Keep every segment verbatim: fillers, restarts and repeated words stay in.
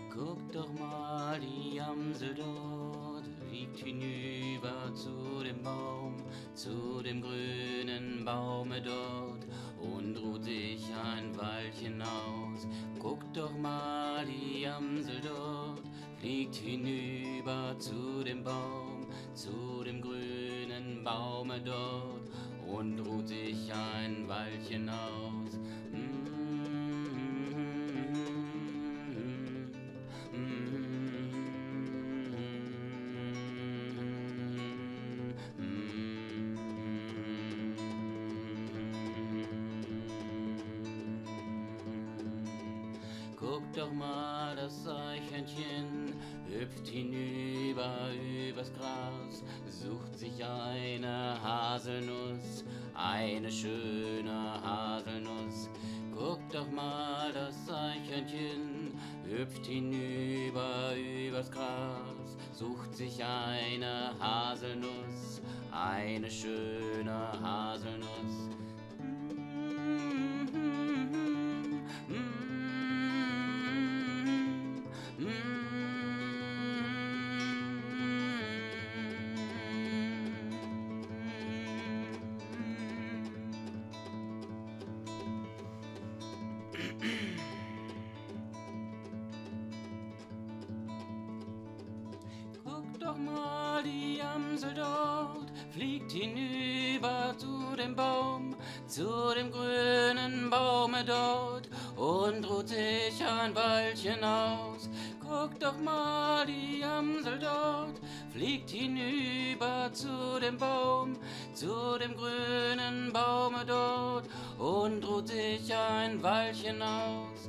Guck doch mal, die Amsel dort fliegt hinüber zu dem Baum, zu dem grünen Baume dort und ruht sich ein Weilchen aus. Guck doch mal, die Amsel dort fliegt hinüber zu dem Baum, zu dem grünen Baume dort und ruht sich ein Weilchen aus. Guck doch mal, das Eichhörnchen hüpft hinüber übers Gras, sucht sich eine Haselnuss, eine schöne Haselnuss. Guck doch mal, das Eichhörnchen hüpft hinüber übers Gras, sucht sich eine Haselnuss, eine schöne Haselnuss. Guck doch mal, die Amsel dort fliegt hinüber zu dem Baum, zu dem grünen Baume dort und ruht sich ein Weilchen aus. Guck doch mal, die Amsel dort fliegt hinüber zu dem Baum, zu dem grünen Baume dort und ruht sich ein Weilchen aus.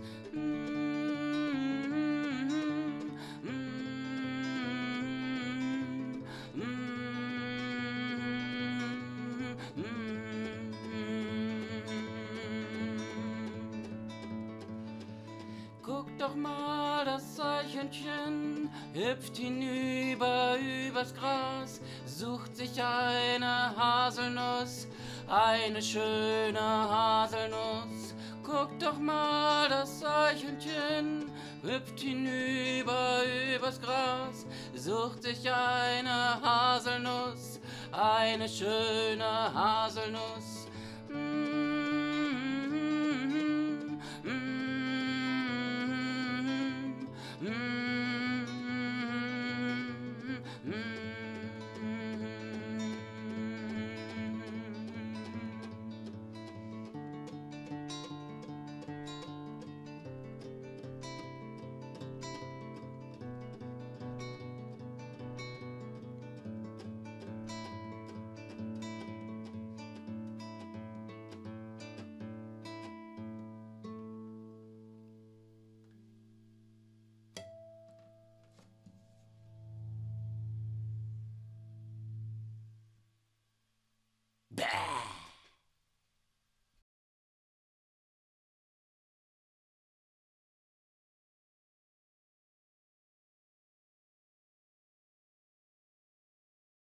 Guck doch mal, das Eichhörnchen hüpft hinüber übers Gras, sucht sich eine Haselnuss, eine schöne Haselnuss. Guck doch mal, das Eichhörnchen hüpft hinüber übers Gras, sucht sich eine Haselnuss, eine schöne Haselnuss. Bäh!